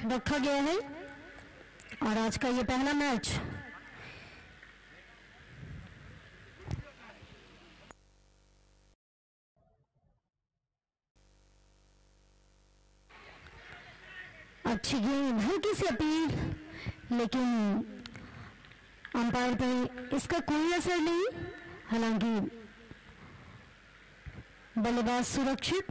रखा गया है और आज का ये पहला मैच अच्छी गेंद, हल्की सी अपील, लेकिन अंपायर पे इसका कोई असर नहीं। हालांकि बल्लेबाज सुरक्षित।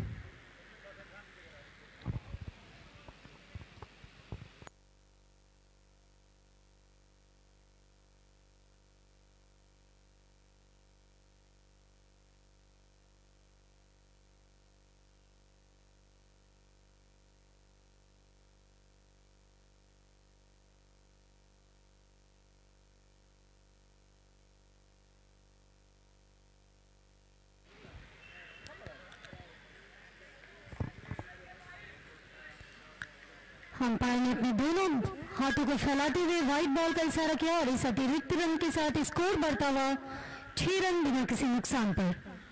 अंपायर ने अपने दोनों हाथों को फैलाते हुए व्हाइट बॉल का इशारा किया और इस अतिरिक्त रन के साथ स्कोर बढ़ता हुआ 6 रन बिना किसी नुकसान पर।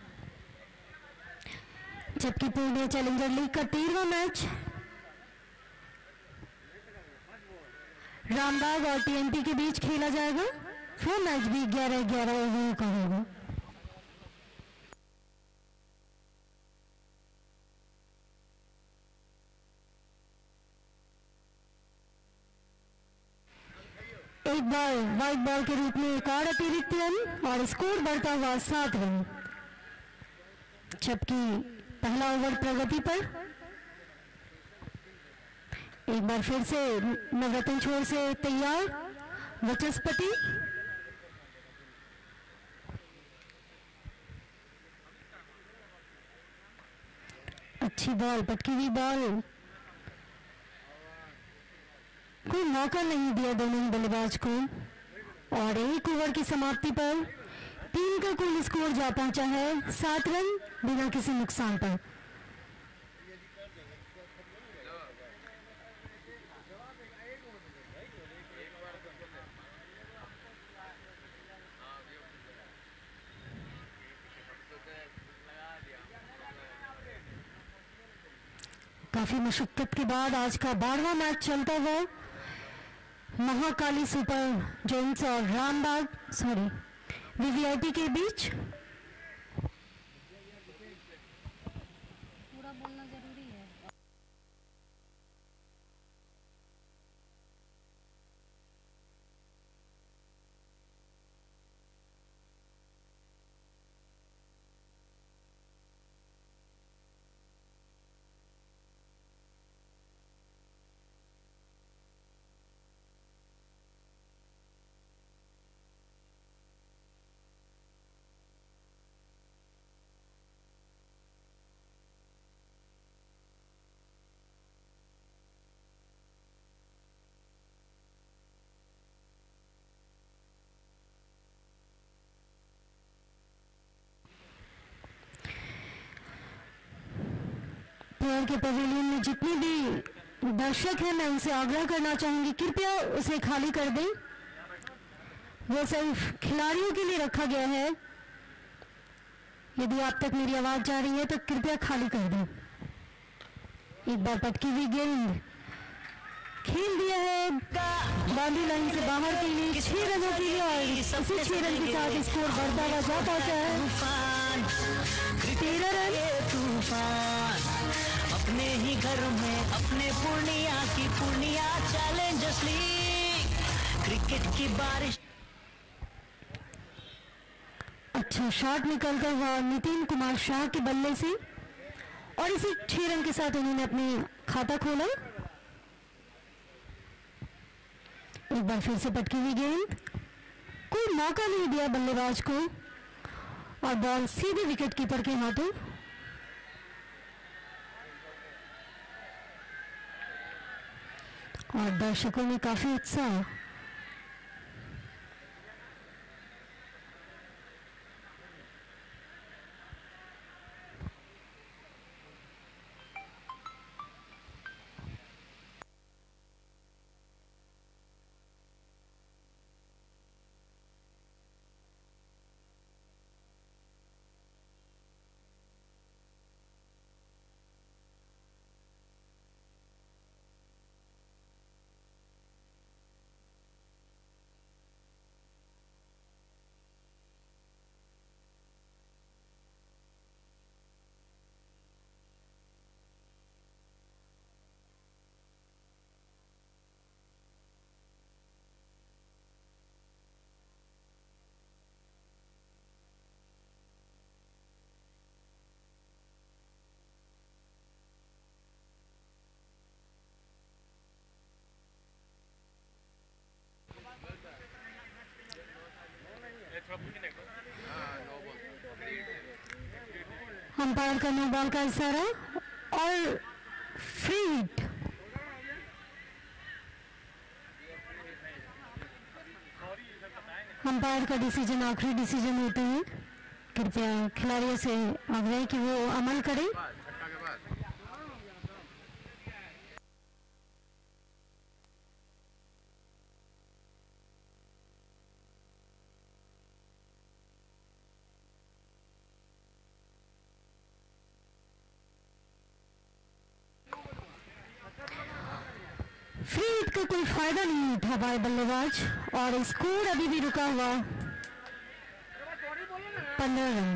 जबकि पूर्णिया चैलेंजर लीग का 13वां मैच रामबाग और टीएमपी के बीच खेला जाएगा। वो मैच भी 11-11 ओवरों का होगा। एक बॉल व्हाइट बॉल के रूप में एक और अतिरिक्त रन और स्कोर बढ़ता हुआ 7 रन। जबकि पहला ओवर प्रगति पर। एक बार फिर से नवरत्न छोर से तैयार वचस्पति। अच्छी बॉल, पटकी हुई बॉल, कोई मौका नहीं दिया दोनों ही बल्लेबाज को और एक ओवर की समाप्ति पर टीम का कुल स्कोर जा पहुंचा है 7 रन बिना किसी नुकसान पर। काफी मशक्कत के बाद आज का 12वां मैच चलता हुआ महाकाली सुपर जोन्स और रामबाग वीवीआईपी के बीच। पूरा बोलना जरूरी है। प्लेयर के पवेलियन में जितने भी दर्शक हैं मैं उनसे आग्रह करना चाहूंगी कृपया उसे खाली कर दें। वो सिर्फ खिलाड़ियों के लिए रखा गया है। यदि आप तक मेरी आवाज जा रही है तो कृपया खाली कर दें। एक बार पटकी हुई गेंद खेल दिया है बाउंड्री लाइन से बाहर के लिए 6 रनों के लिए और इसी 6 रन के साथ स्कोर बढ़ता हुआ जा पहुंचा है 13 रन। तूफान अपने ही घर में अपने पूर्णिया की पूर्णिया चैलेंजर्स लीग क्रिकेट की बारिश। अच्छा शॉट निकलता हुआ नितिन कुमार शाह के बल्ले से और इसी 6 रन के साथ उन्होंने अपने खाता खोला। एक बार फिर से पटकी हुई गेंद, कोई मौका नहीं दिया बल्लेबाज को और बॉल सीधे विकेट कीपर के हाथों। और दर्शकों में काफी उत्साह। अंपायर का नो बॉल का इशारा और फ्री हिट। अंपायर का डिसीजन आखिरी डिसीजन होते हैं। कृपया खिलाड़ियों से आग्रह कि वो अमल करें। फ्री हिट का कोई फायदा नहीं उठा पाए बल्लेबाज और स्कोर अभी भी रुका हुआ 15 रन।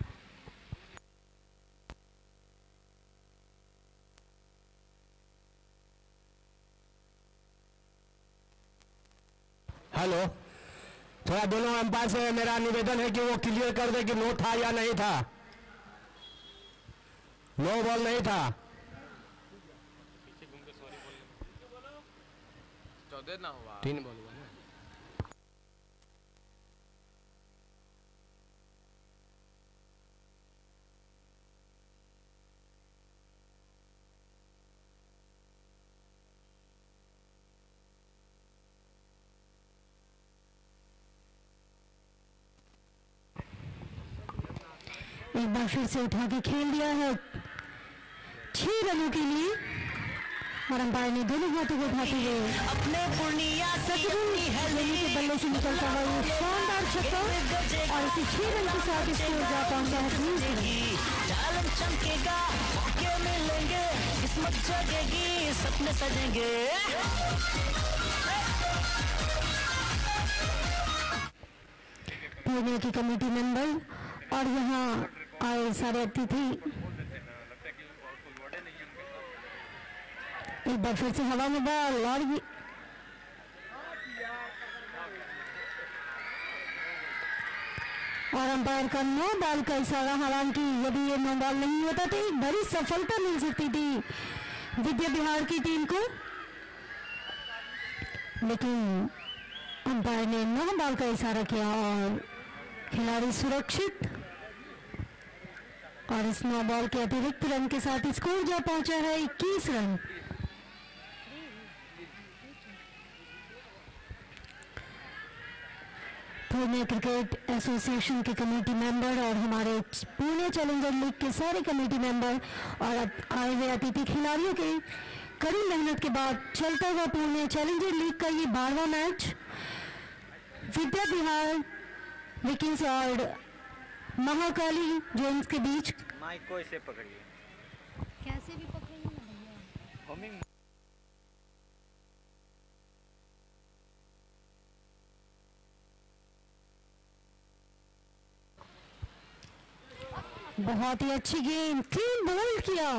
हेलो, थोड़ा दोनों अंपायर से मेरा निवेदन है कि वो क्लियर कर दे कि नो था या नहीं था। नो बॉल नहीं था। 3 बॉल हुआ ना। एक बार फिर से उठा के खेल दिया है 6 रनों के लिए और अंपायर ने दोनों हाथों को उठाते हुए अपने पूर्णिया लेने के बल्ले से निकलता हुआ ये शानदार छक्का और इसी 6 रन के साथ स्कोर जा पहुंचा है 20 रन। जालम चमकेगा, मौके मिलेंगे, किस्मत जगेगी, सपने सजेंगे। पुणे की कमेटी मेंबर और यहाँ आए सारे अतिथि एक बार फिर से हवा में बॉल और अंपायर का नो बॉल का इशारा। हालांकि यदि ये नो बॉल नहीं होता तो एक बड़ी सफलता मिल सकती थी विद्या बिहार की टीम को, लेकिन अंपायर ने नो बॉल का इशारा किया और खिलाड़ी सुरक्षित और इस नो बॉल के अतिरिक्त रन के साथ स्कोर जा पहुंचा है 21 रन। पुणे क्रिकेट एसोसिएशन के कमेटी मेंबर और हमारे पुणे चैलेंजर लीग के सारे कमेटी मेंबर और आए हुए अतिथि खिलाड़ियों के कड़ी मेहनत के बाद चलता हुआ पुणे चैलेंजर लीग का ये 12वां मैच विद्या बिहार विकिंग्स और महाकाली जेम्स के बीच। माइक को इसे पकड़िए, कैसे भी पकड़ेंगे ना भैया। बहुत ही अच्छी गेंद, क्लीन बोल्ड किया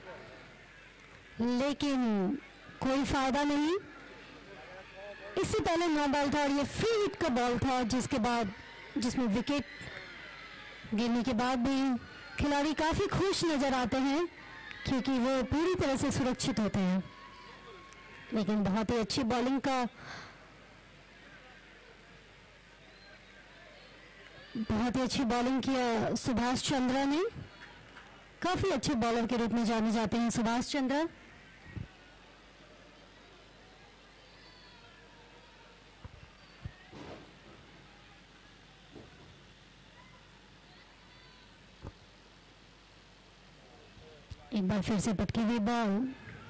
लेकिन कोई फायदा नहीं। इससे पहले नो बॉल था और ये फ्री हिट का बॉल था जिसमें विकेट गिरने के बाद भी खिलाड़ी काफी खुश नजर आते हैं क्योंकि वो पूरी तरह से सुरक्षित होते हैं। लेकिन बहुत ही अच्छी बॉलिंग किया सुभाष चंद्रा ने। काफी अच्छे बॉलर के रूप में जाने जाते हैं सुभाष चंद्रा। एक बार फिर से पटकी हुई बॉल,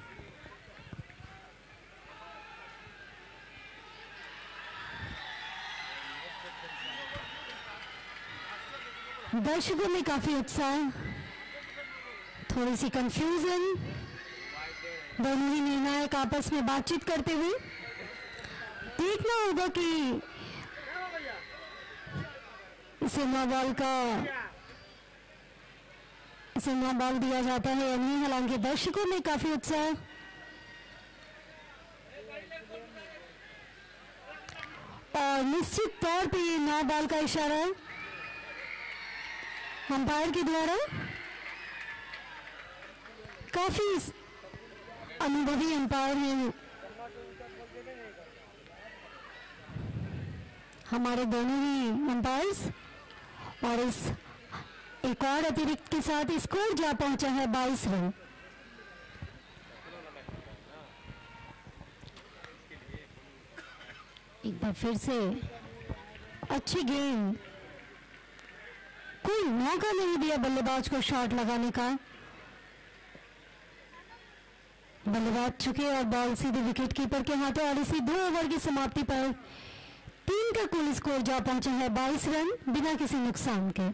दर्शकों में काफी उत्साह, थोड़ी सी कंफ्यूजन, दोनों ही निर्णायक आपस में बातचीत करते हुए। देखना होगा कि इसे नो बॉल दिया जाता है या नहीं। हालांकि दर्शकों में काफी उत्साह और निश्चित तौर पे ये नो बॉल का इशारा अंपायर के द्वारा। काफी अनुभवी अंपायर हैं। हमारे दोनों ही अंपायर्स। और इस एक और अतिरिक्त के साथ स्कोर जा पहुंचा है 22 रन। एक बार फिर से अच्छी गेंद, कोई मौका नहीं दिया बल्लेबाज को शॉट लगाने का। बल्लेबाज चुके और बॉल सीधे विकेट कीपर के हाथों। और इसी 2 ओवर की समाप्ति पर 3 का कुल स्कोर जा पहुंचा है 22 रन बिना किसी नुकसान के।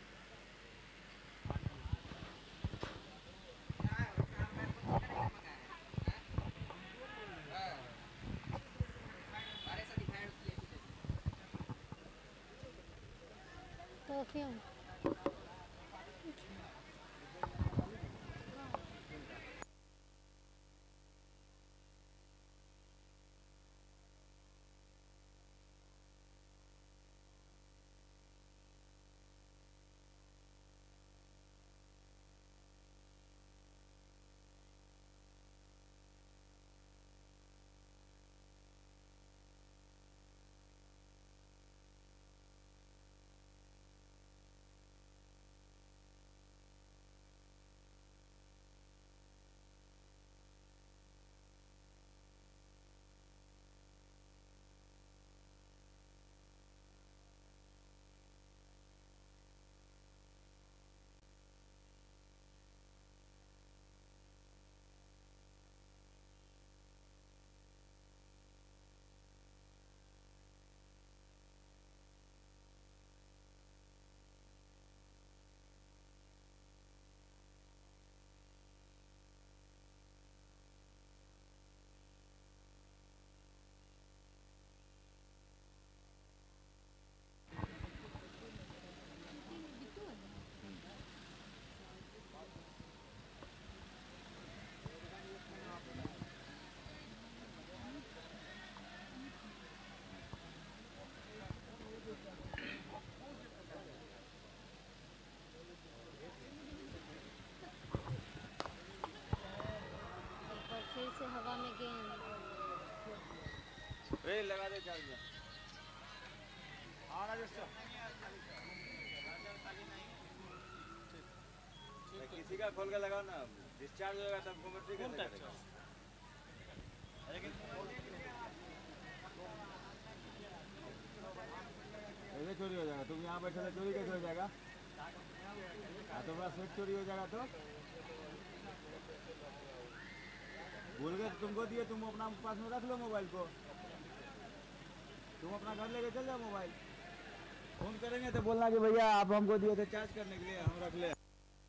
से हवा में गेंद लगा दे चार्ज में। किसी का खोल के लगाओ ना, डिस्चार्ज होगा तब कमेंट्री करने लगेगा। ऐसे चोरी हो जाएगा, तुम यहाँ बैठे चोरी कैसे हो जाएगा? तुम्हारा सेट चोरी हो जाएगा तो भूल गए तुमको दिए, तुम अपना पास में रख लो मोबाइल को, तुम अपना घर लेके चल जाओ मोबाइल। फोन करेंगे तो बोलना कि भैया आप हमको दिए थे चार्ज करने के लिए, हम रख ले।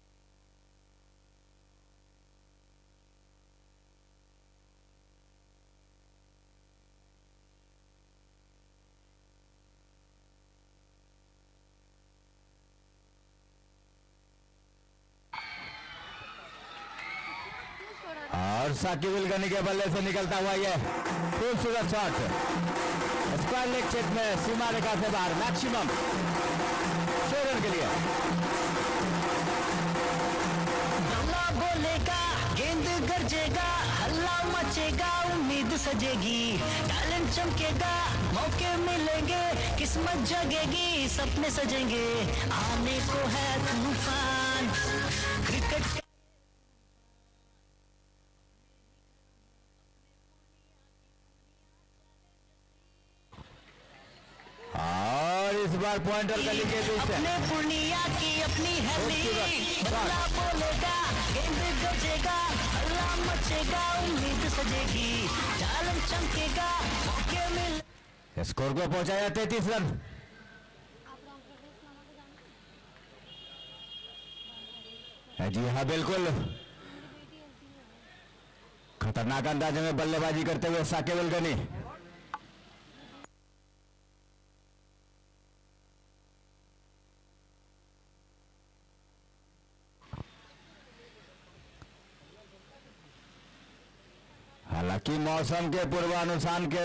और साकिब अल गनी के बल्ले से निकलता हुआ ये खूबसूरत शॉट स्क्वायर लेग क्षेत्र में सीमा रेखा से बाहर, मैक्सिमम 6 रन के लिए। हल्ला बोलेगा, गेंद गरजेगा, हल्ला मचेगा, उम्मीद सजेगी, टैलेंट चमकेगा, मौके मिलेंगे, किस्मत जगेगी, सपने सजेंगे, आने को है तूफान क्रिकेट। और इस बार पॉइंटर गली के बीच से अपने पूर्णिया की अपनी हैली, हल्ला बोलेगा, गेंद गरजेगा, हल्ला मचेगा, उम्मीद सजेगी, टैलेंट चमकेगा, मौके मिल। स्कोर को पहुंचाया 33 रन। जी हाँ बिल्कुल, खतरनाक अंदाज में बल्लेबाजी करते हुए साकिब अल गनी। हालांकि मौसम के पूर्वानुमान के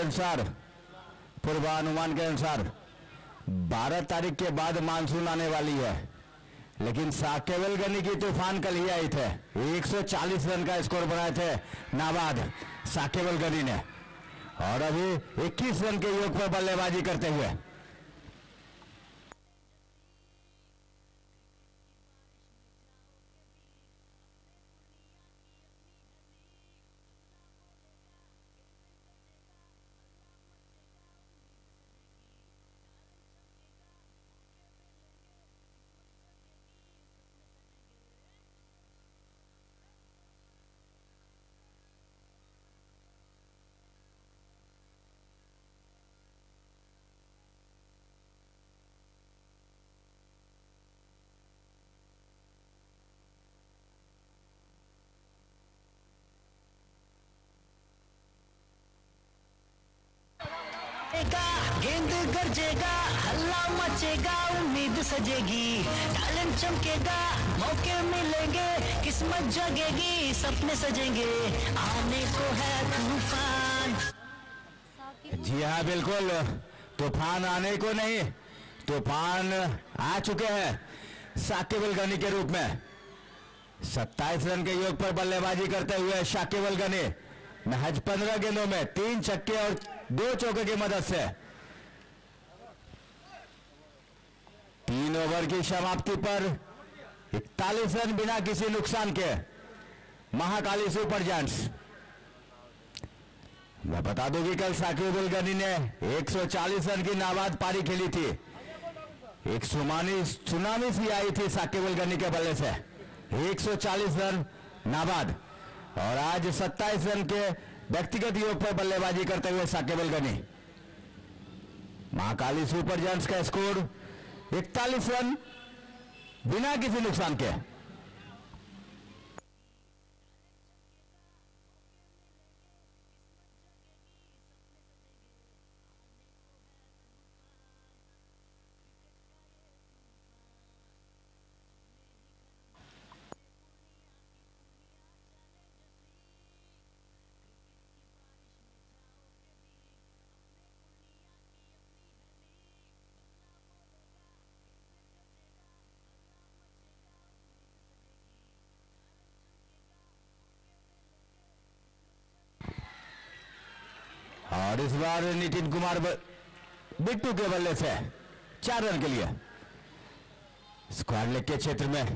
अनुसार 12 तारीख के बाद मानसून आने वाली है, लेकिन साकिब अल गनी की तूफान कल ही आई थे। 140 रन का स्कोर बनाए थे नाबाद साकिब अल गनी ने, और अभी 21 रन के योग पर बल्लेबाजी करते हुए गेंद गरजेगा, हल्ला मचेगा, उम्मीद सजेगी, टैलेंट चमकेगा, मौके मिलेंगे, किस्मत जगेगी, सपने सजेंगे, आने को है तूफान। जी हाँ बिल्कुल, तूफान आने को नहीं, तूफान आ चुके हैं साकिब अल गनी के रूप में। 27 रन के योग पर बल्लेबाजी करते हुए साकिब अल गनी महज 15 गेंदों में 3 छक्के और 2 चौके की मदद से 3 ओवर की समाप्ति पर 41 रन बिना किसी नुकसान के महाकाली सुपर जायंट्स। मैं बता दूं कि कल साकिब अल गनी ने 140 रन की नाबाद पारी खेली थी। एक सुनामी सी आई थी साकिब अल गनी के बल्ले से, 140 रन नाबाद। और आज 27 रन के व्यक्तिगत योग पर बल्लेबाजी करते हुए साकिब अल गनी। महाकाली सुपर जायंट्स का स्कोर 41 रन बिना किसी नुकसान के। और इस बार नितिन कुमार बिट्टू के बल्ले से 4 रन के लिए स्क्वायर लेग के क्षेत्र में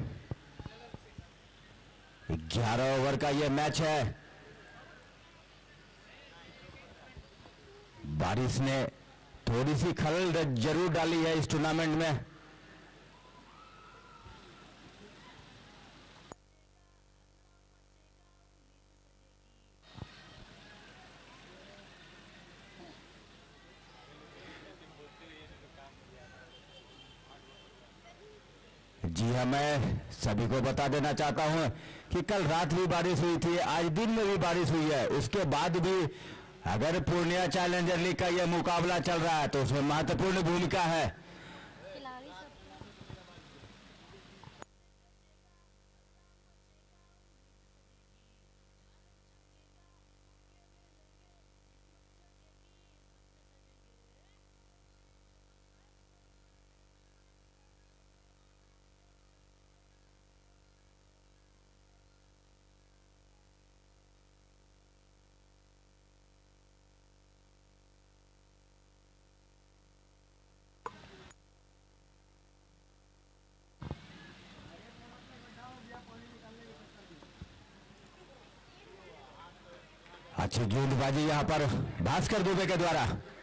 11 ओवर का यह मैच है। बारिश ने थोड़ी सी खलल जरूर डाली है इस टूर्नामेंट में। जी हाँ, मैं सभी को बता देना चाहता हूं कि कल रात भी बारिश हुई थी, आज दिन में भी बारिश हुई है। उसके बाद भी अगर पूर्णिया चैलेंजर लीग का यह मुकाबला चल रहा है तो उसमें महत्वपूर्ण भूमिका है। अच्छी गेंदबाजी यहां पर भास्कर दुबे के द्वारा।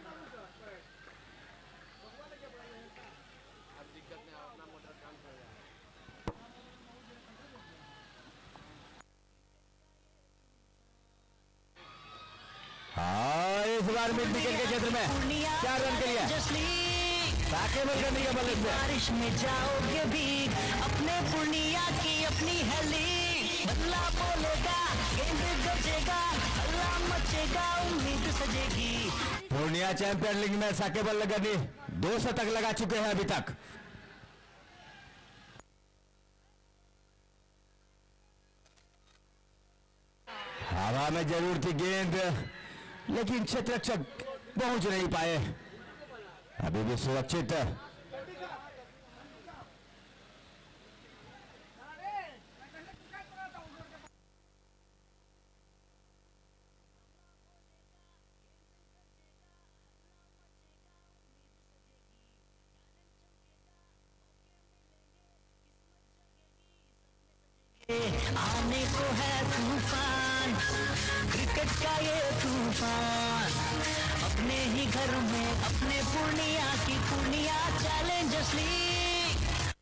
इस बार मिड विकेट के क्षेत्र में 4 रन के लिए साकिब अल गनी के बल्ले से। बारिश में जाओगे भी अपने पूर्णिया की अपनी हेली, बदला बोलेगा, गेंद गजेगा, हल्ला मचेगा, उम्मीद सजेगी। पूर्णिया चैंपियन लीग में साकिब अल गनी 2 शतक लगा चुके हैं अभी तक। हवा में जरूर थी गेंद, लेकिन क्षेत्ररक्षक पहुंच नहीं पाए। अभी भी सुरक्षित आने को है तूफान, क्रिकेट का ये तूफान, अपने ही घर में अपने पूर्णिया की पूर्णिया चैलेंजर्स लीग।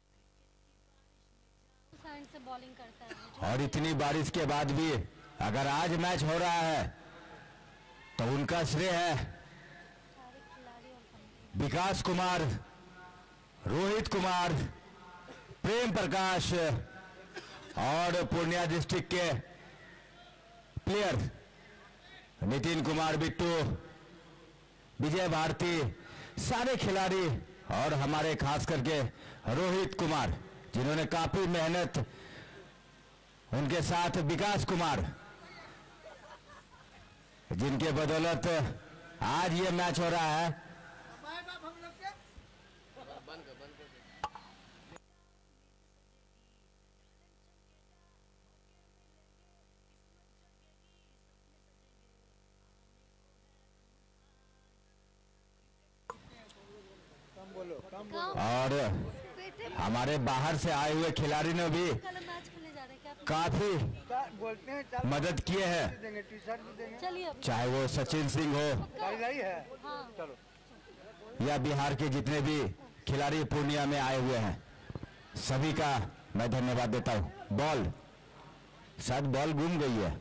साइड से बॉलिंग करता है और इतनी बारिश के बाद भी अगर आज मैच हो रहा है तो उनका श्रेय है सारे खिलाड़ी और पंडित। विकास कुमार, रोहित कुमार, प्रेम प्रकाश और पूर्णिया डिस्ट्रिक्ट के प्लेयर नितिन कुमार बिट्टू, विजय भारती, सारे खिलाड़ी और हमारे खास करके रोहित कुमार, जिन्होंने काफी मेहनत, उनके साथ विकास कुमार, जिनके बदौलत आज ये मैच हो रहा है। और हमारे बाहर से आए हुए खिलाड़ी ने भी काफी मदद किए हैं, चलिए चाहे वो सचिन सिंह हो या बिहार के जितने भी खिलाड़ी पूर्णिया में आए हुए हैं, सभी का मैं धन्यवाद देता हूं। बॉल शायद बॉल गुम गई है।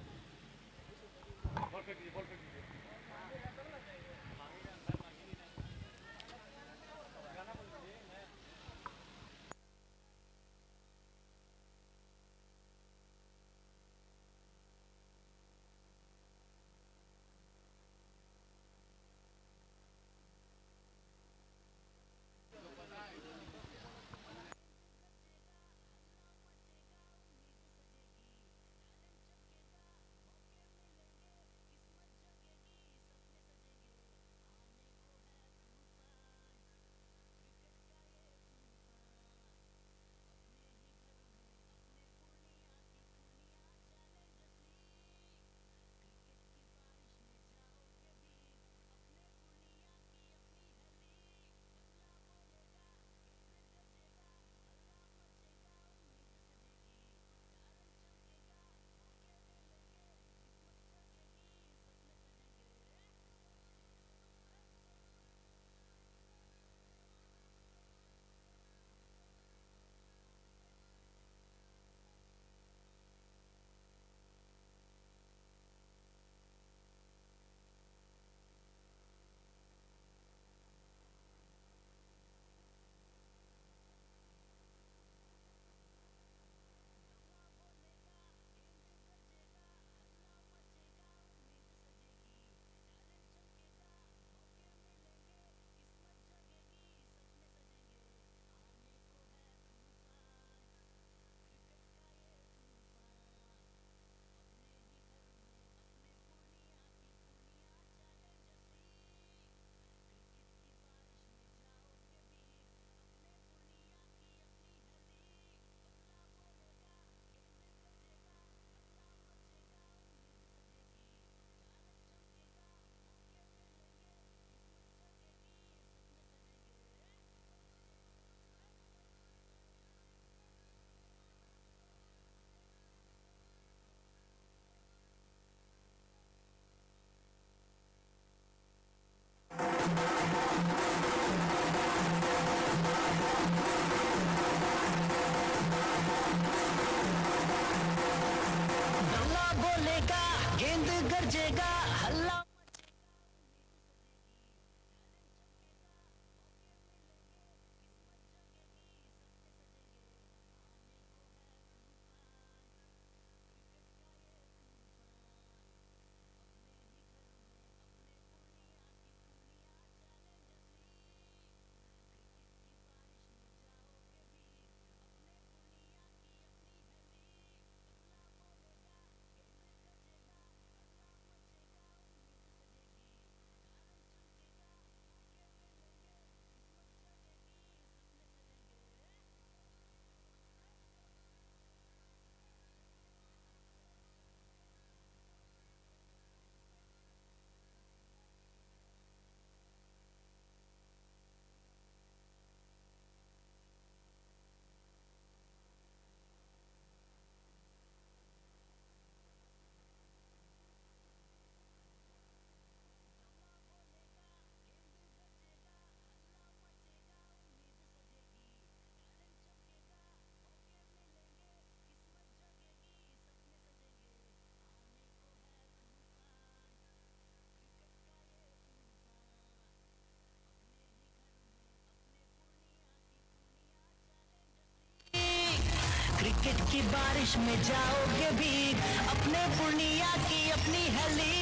क्रिकेट की बारिश में जाओगे भी, अपने पूर्णिया की अपनी है लीग।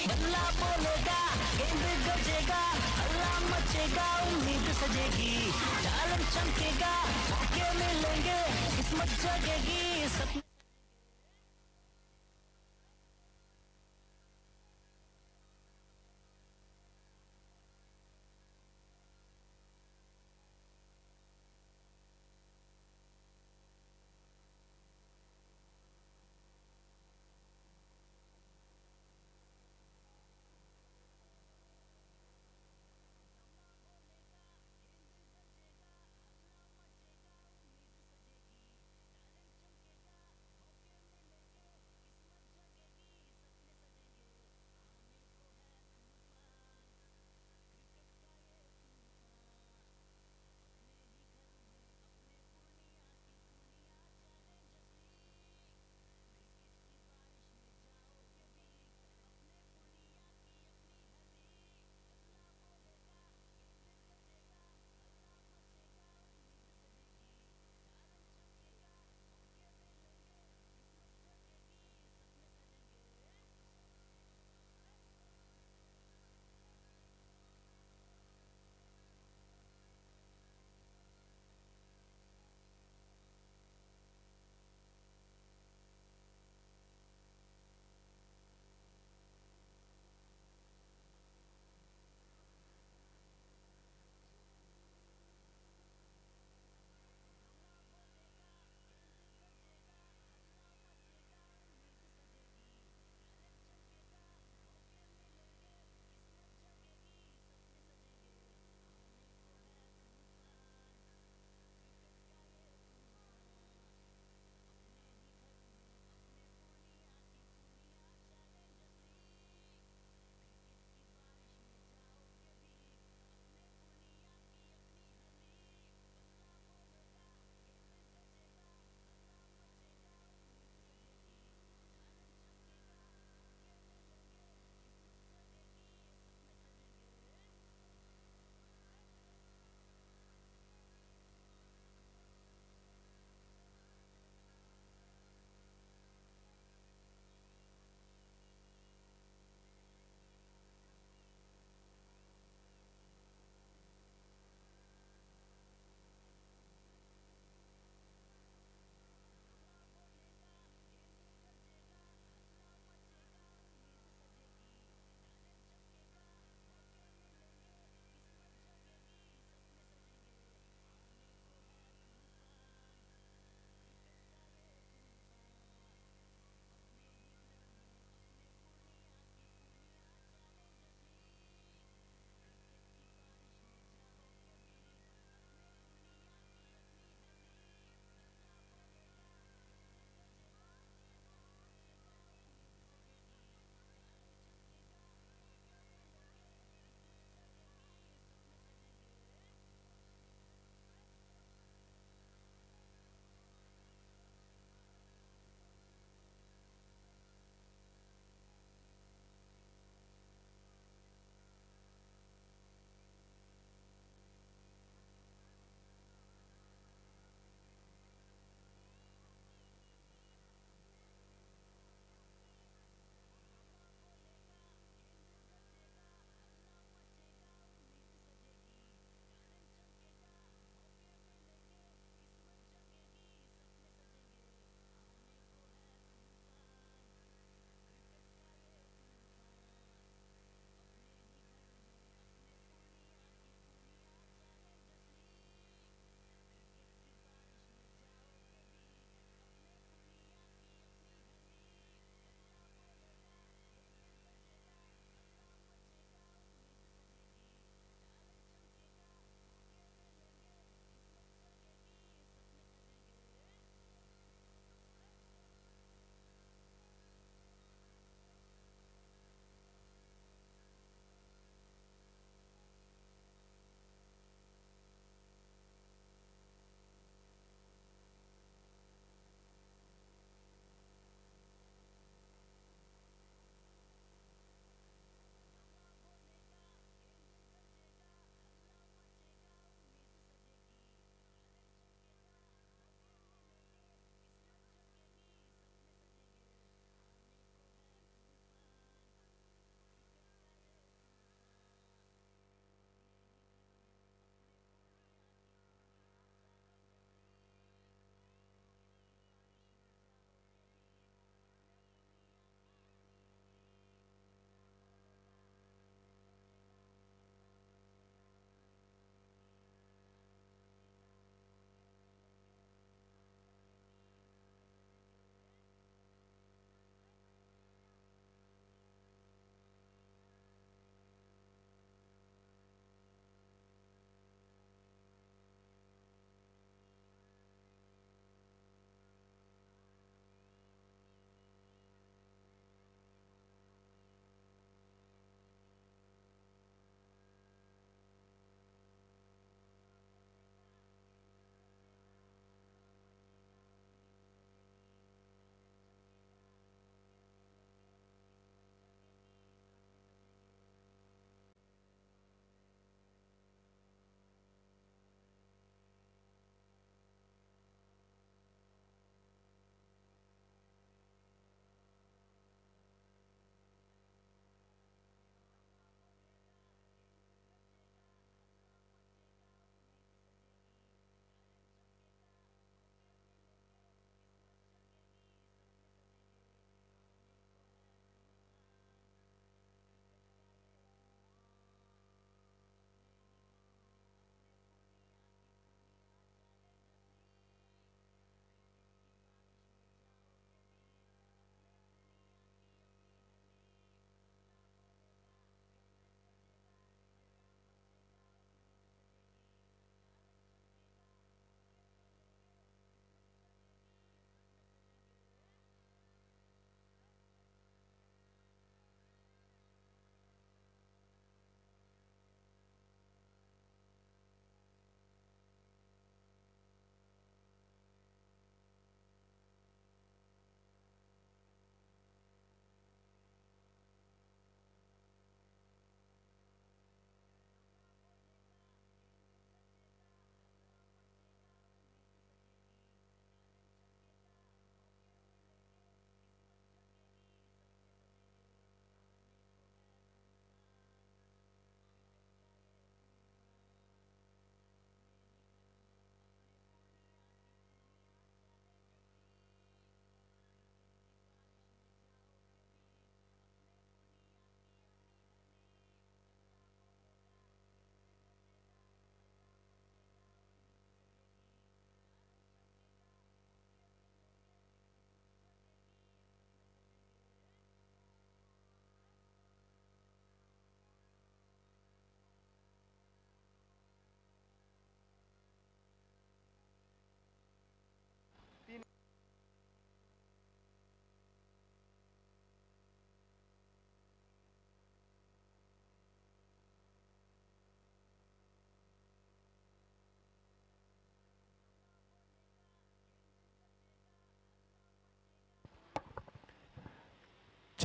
बल्ला बोलेगा गेंद गजेगा हल्ला मचेगा उम्मीद सजेगी तालम चमकेगा मौके मिलेंगे किस्मत जगेगी सपने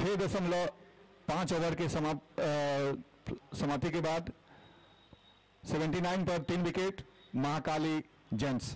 6.5 ओवर के समाप्ति के बाद 79 पर 3 wicket Mahakali Giants.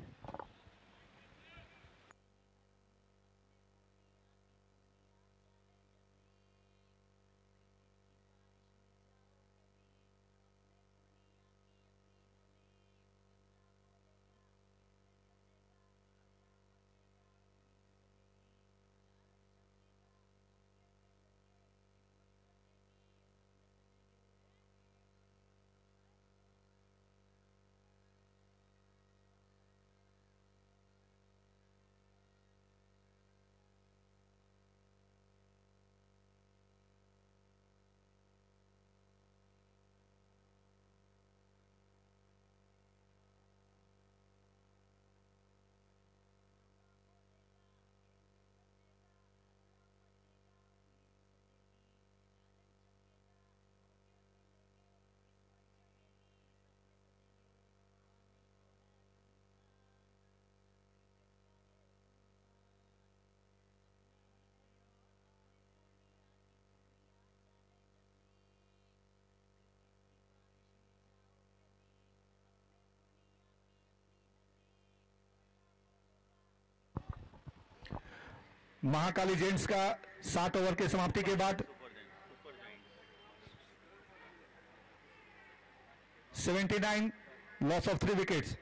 Mahakali Giants का 7 ओवर के समाप्ति के बाद 79 loss of 3 wickets.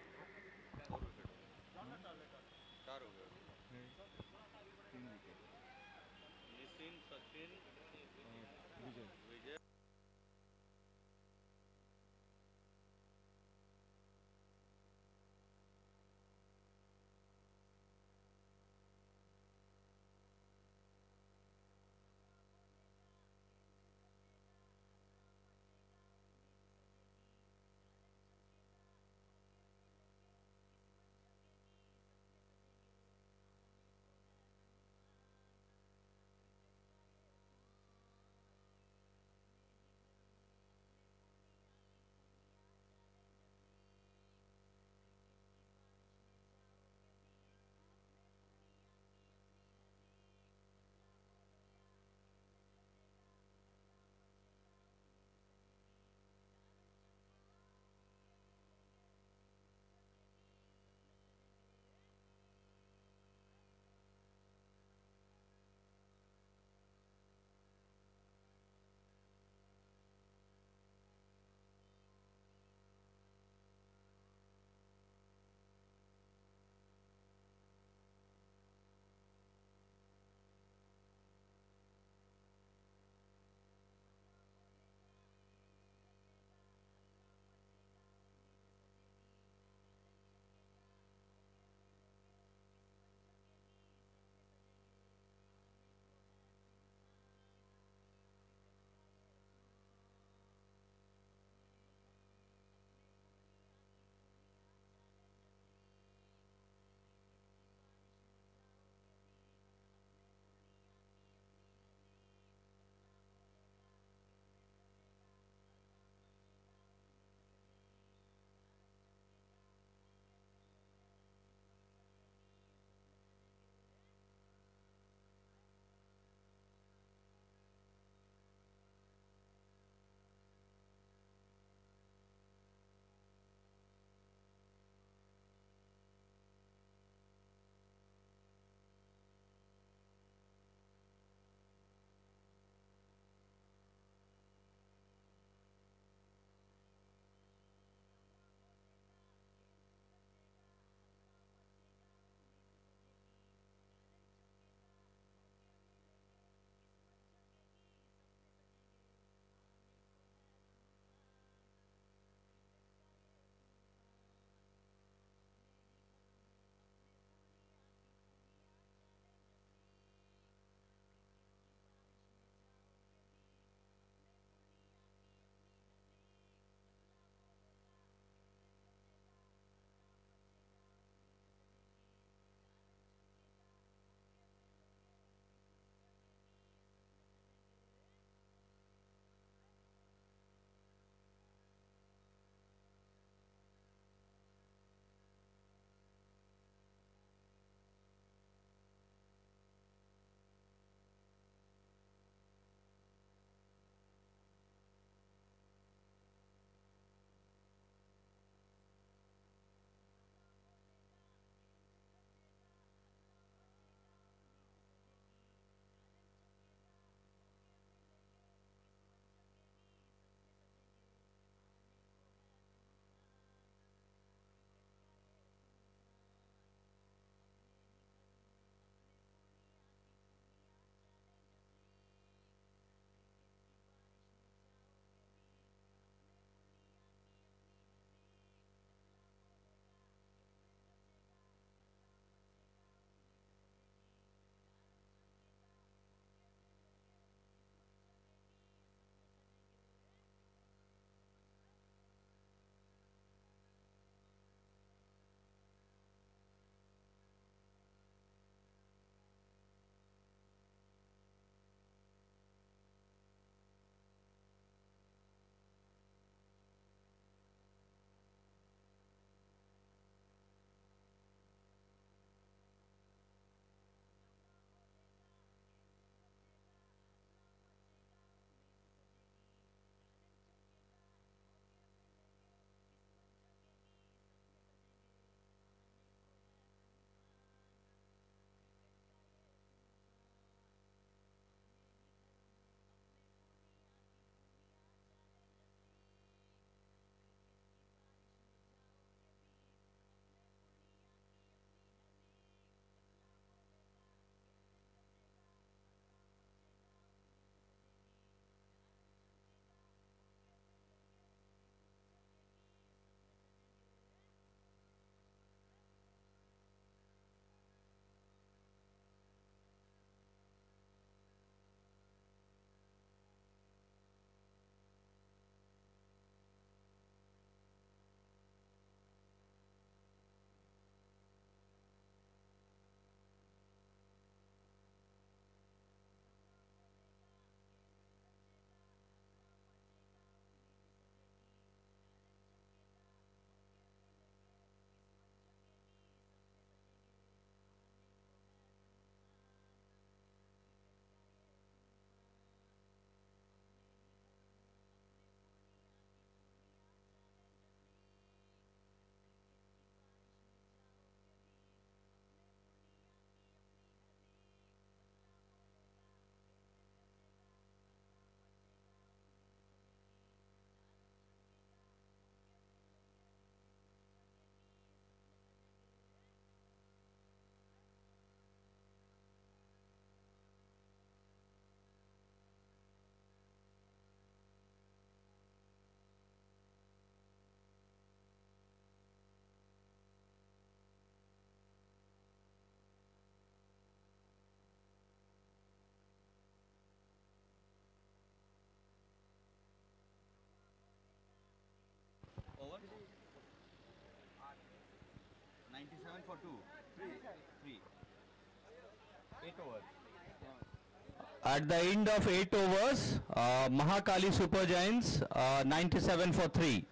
for 2. 3. 8 overs. At the end of 8 overs, Mahakali Super Giants 97 for 3.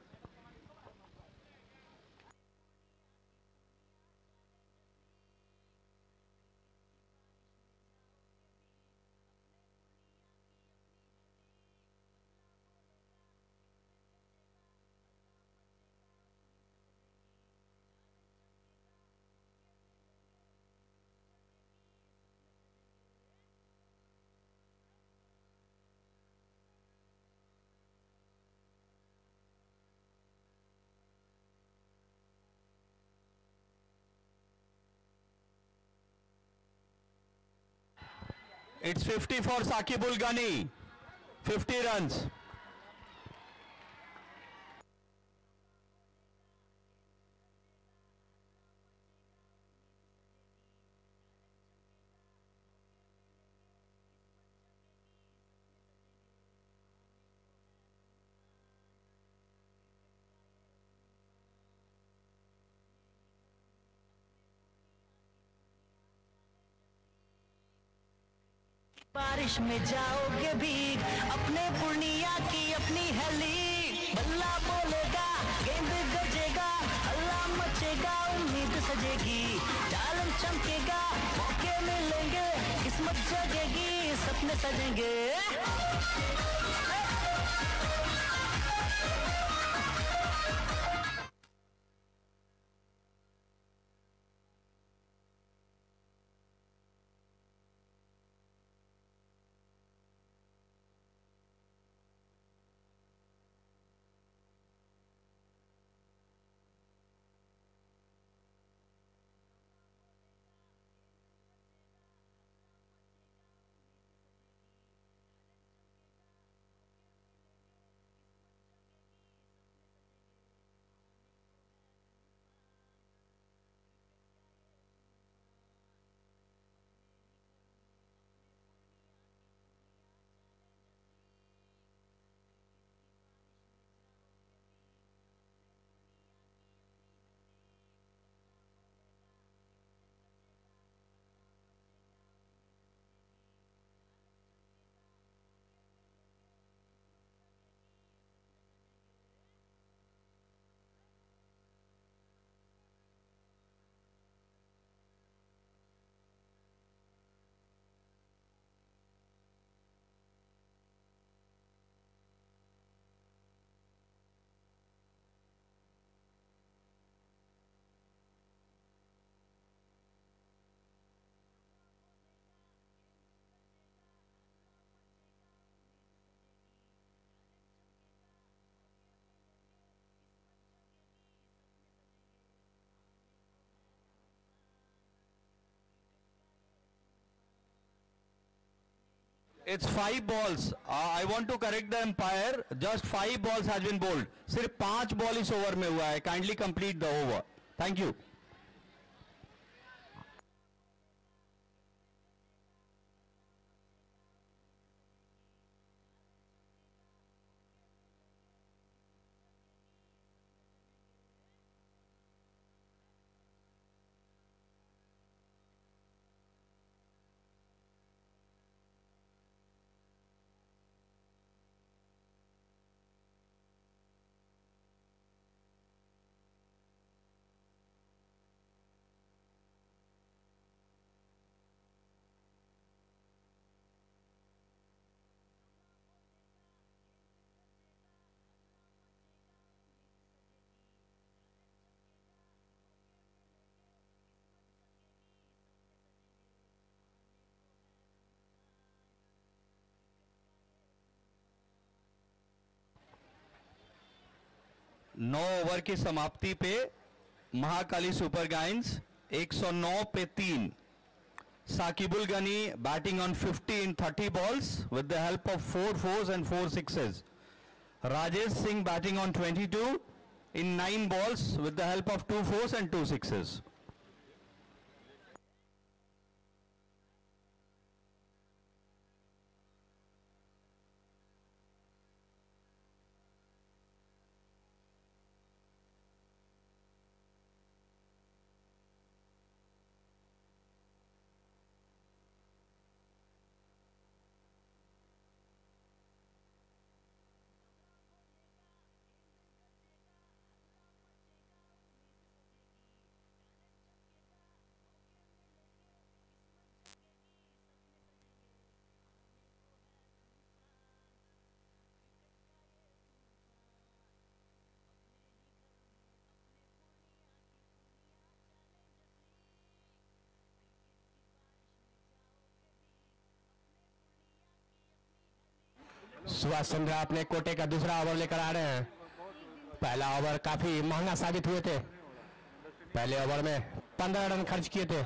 It's 50 for Saqibul Ghani. 50 runs. बारिश में जाओगे भीग, अपने पूर्णिया की अपनी है लीग। बल्ला बोलेगा, गेंद गजेगा, हल्ला मचेगा, उम्मीद सजेगी, टैलेंट चमकेगा, मौके मिलेंगे, किस्मत जगेगी, सपने सजेंगे। It's 5 balls. I want to correct the umpire. Just 5 balls has been bowled. सिर्फ 5 बॉल इस ओवर में हुआ है. Kindly complete the over. Thank you. नौ ओवर की समाप्ति पे महाकाली सुपर गाइंस 109 पे 3. Saqibul Gani batting on 50 in 30 balls with the help of 4 fours and 4 sixes. Rajesh Singh batting on 22 in 9 balls with the help of 2 fours and 2 sixes. Subhash Chandra अपने कोटे का दूसरा over लेकर आ रहे हैं। पहला ओवर काफी महंगा साबित हुए थे। पहले ओवर में 15 रन खर्च किए थे।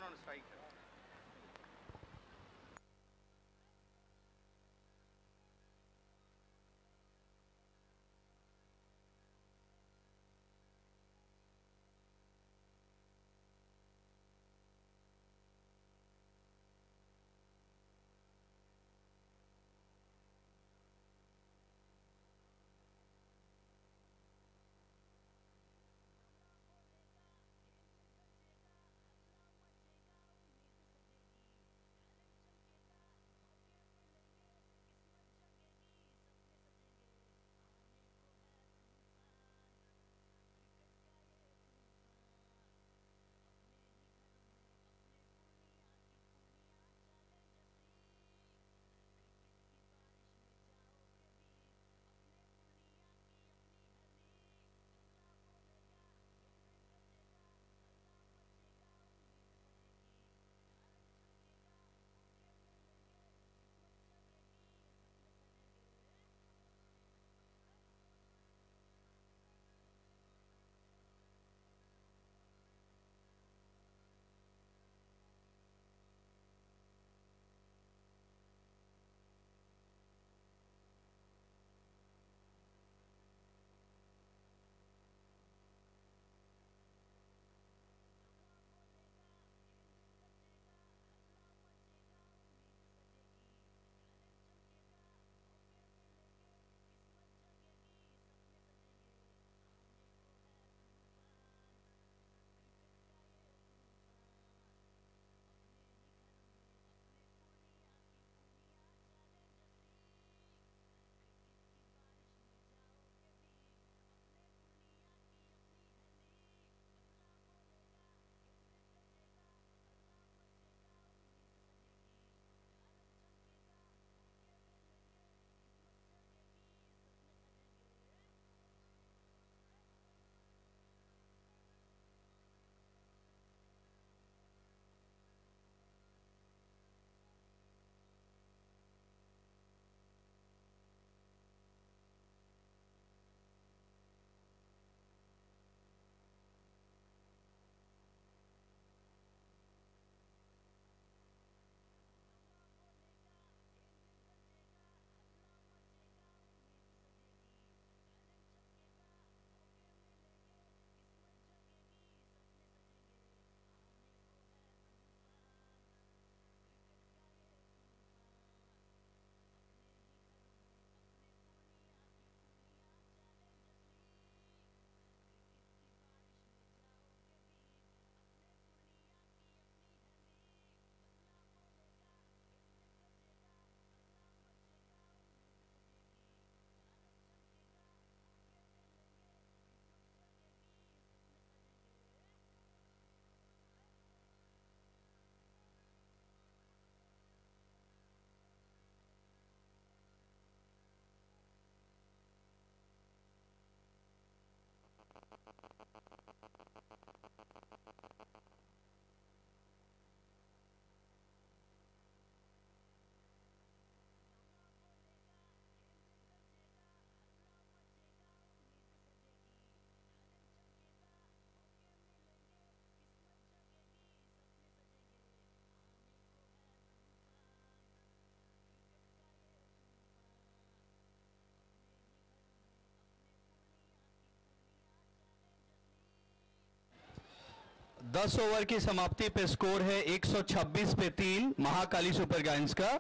दस ओवर की समाप्ति पे स्कोर है 126 पे 3 महाकाली सुपर गाइंस का।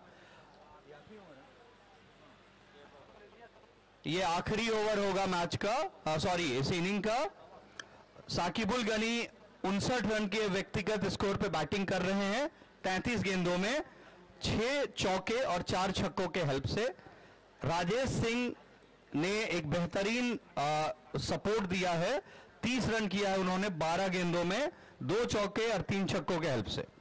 ये आखिरी ओवर होगा मैच का, सॉरी इस इनिंग का। साकिबुल गनी 59 रन के व्यक्तिगत स्कोर पे बैटिंग कर रहे हैं 33 गेंदों में, 6 चौके और 4 छक्कों के हेल्प से। राजेश सिंह ने एक बेहतरीन सपोर्ट दिया है, 30 रन किया है उन्होंने 12 गेंदों में, 2 चौके और 3 छक्कों के हेल्प से।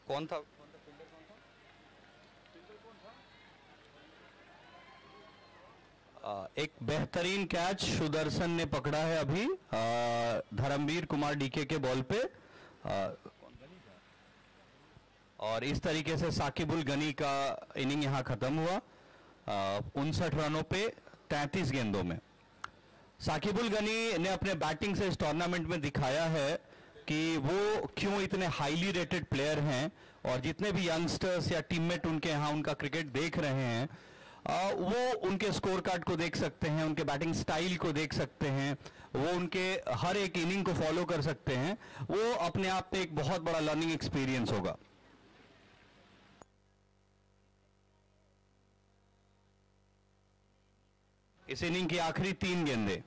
कौन था? एक बेहतरीन कैच सुदर्शन ने पकड़ा है अभी Dharamvir Kumar D K ball पे, और इस तरीके से साकिबुल गनी का इनिंग यहां खत्म हुआ 59 रनों पे 33 गेंदों में। साकिबुल गनी ने अपने बैटिंग से इस टूर्नामेंट में दिखाया है कि वो क्यों इतने हाईली रेटेड प्लेयर हैं, और जितने भी यंगस्टर्स या टीममेट उनके यहाँ उनका क्रिकेट देख रहे हैं वो उनके स्कोर कार्ड को देख सकते हैं, उनके बैटिंग स्टाइल को देख सकते हैं, वो उनके हर एक इनिंग को फॉलो कर सकते हैं। वो अपने आप में एक बहुत बड़ा लर्निंग एक्सपीरियंस होगा। इस इनिंग की आखिरी 3 गेंदें।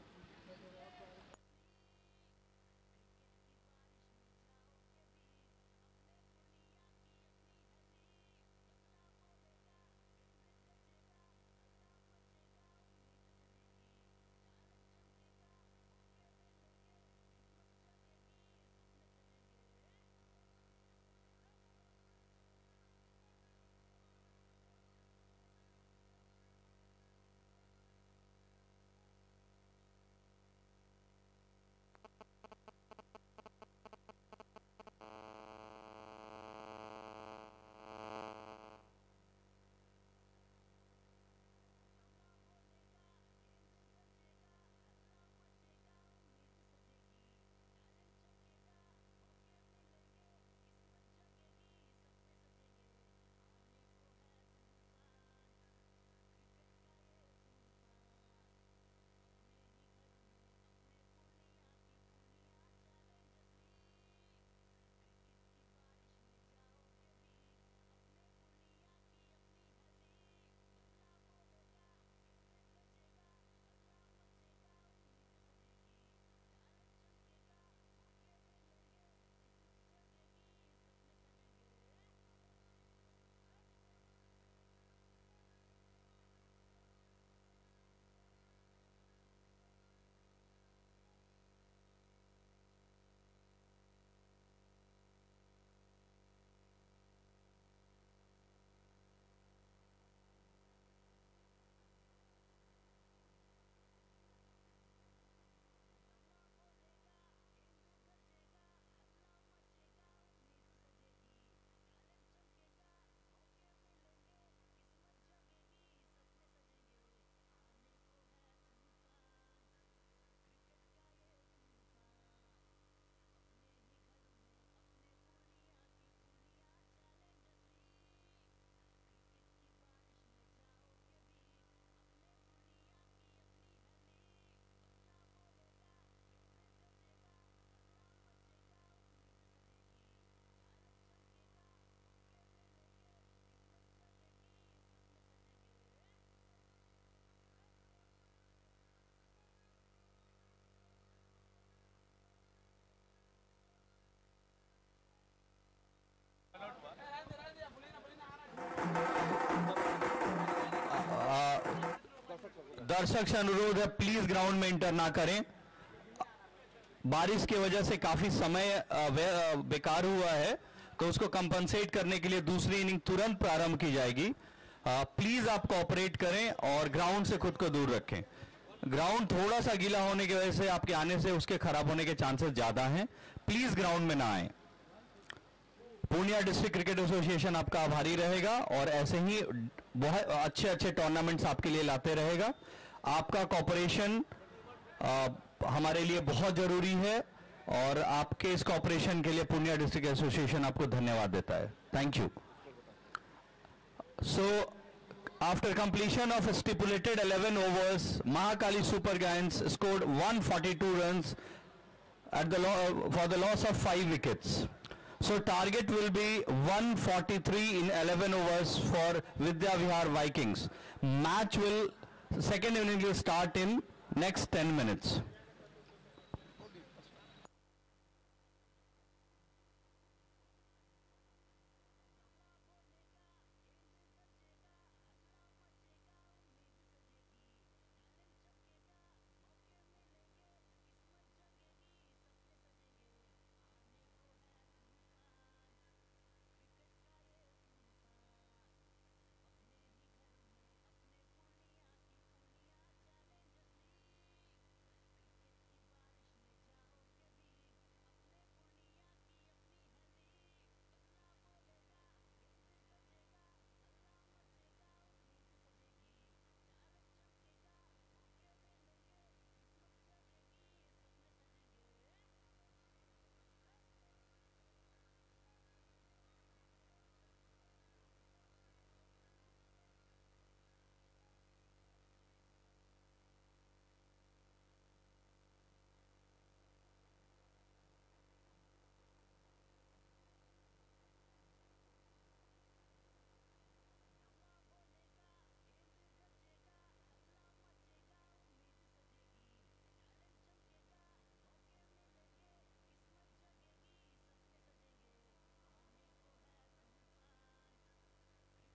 दर्शक से अनुरोध है प्लीज ग्राउंड में इंटर ना करें। बारिश की वजह से काफी समय बेकार हुआ है, तो उसको कंपनसेट करने के लिए दूसरी इनिंग तुरंत प्रारंभ की जाएगी। प्लीज आप कोऑपरेट करें और ग्राउंड से खुद को दूर रखें। ग्राउंड थोड़ा सा गीला होने की वजह से आपके आने से उसके खराब होने के चांसेस ज्यादा हैं। प्लीज ग्राउंड में ना आए। पूर्णिया डिस्ट्रिक्ट क्रिकेट एसोसिएशन आपका आभारी रहेगा और ऐसे ही बहुत अच्छे अच्छे टूर्नामेंट्स आपके लिए लाते रहेगा। आपका कोऑपरेशन हमारे लिए बहुत जरूरी है और आपके इस कोऑपरेशन के लिए पूर्णिया डिस्ट्रिक्ट एसोसिएशन आपको धन्यवाद देता है। Thank you. So after completion of stipulated 11 overs, Mahakali Super Giants scored 142 runs at for the loss of 5 wickets. So target will be 143 in 11 overs for Vidya Vihar Vikings. Second inning will start in next 10 minutes.